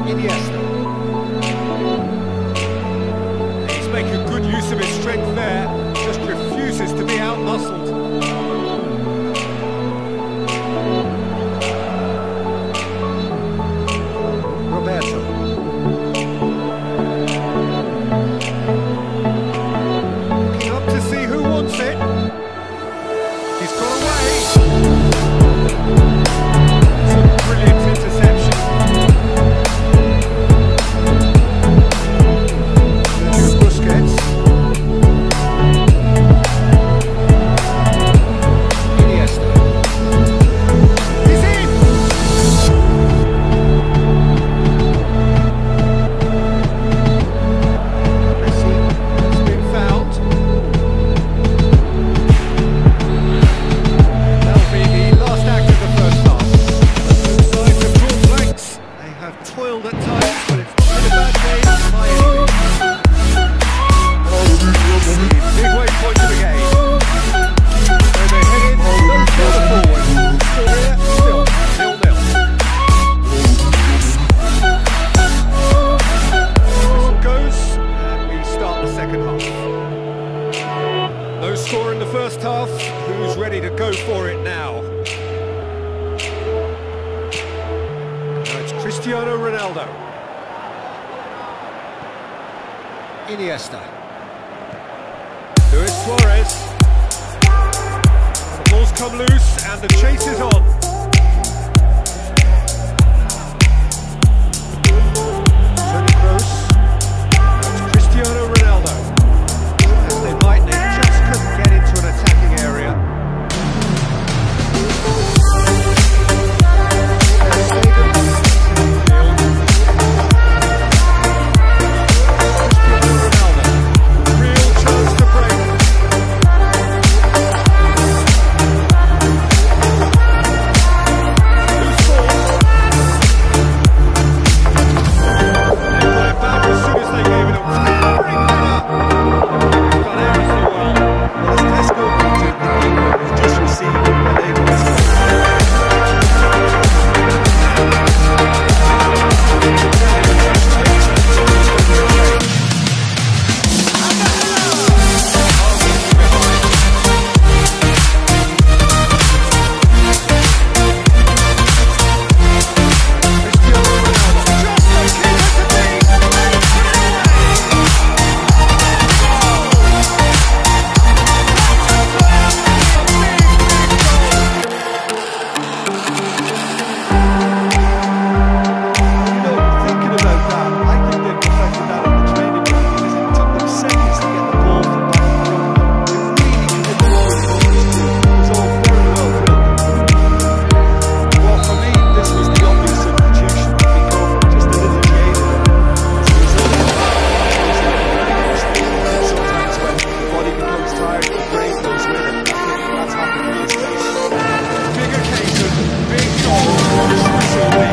Iniesta. He's making good use of his strength there, just refuses to be out-muscled. Roberto. Looking up to see who wants it. He's got away. It's a brilliant interception. Sergio Busquets. Iniesta. He's in! Messi has been fouled. That'll be the last act of the first half. Both sides have drawn blanks. They have toiled at times, but it's not been a bad game by any means. Midway point of the game. Where they head in, no further forward. Still here, still 0-0. Whistle goes, and we start the second half. No score in the first half. Who's ready to go for it now? Now it's Cristiano Ronaldo. Iniesta. Luis Suarez. The ball's come loose and the chase is on. Toni Kroos. That's Cristiano Ronaldo. As they might, they just couldn't get into an attacking area. Ter Stegen. Cristiano Ronaldo. Real chance to break. Loose ball. They got it back as soon as they gave it up. Great header. Done everything well. Well, as Tesco put it, the keeper was just receiving and able to score. Cristiano Ronaldo. Just the keeper to beat. Thinking about that, I think they perfected that on the training ground because it took them seconds to get the ball from back in front. They really committed to it. It was all very well drilled. Well, for me, This was the obvious substitution. Become just a little jaded. As a result of that, sometimes when the body becomes tired, the brain goes with it. I think that's happened in this case. big occasion, big goal. This will be.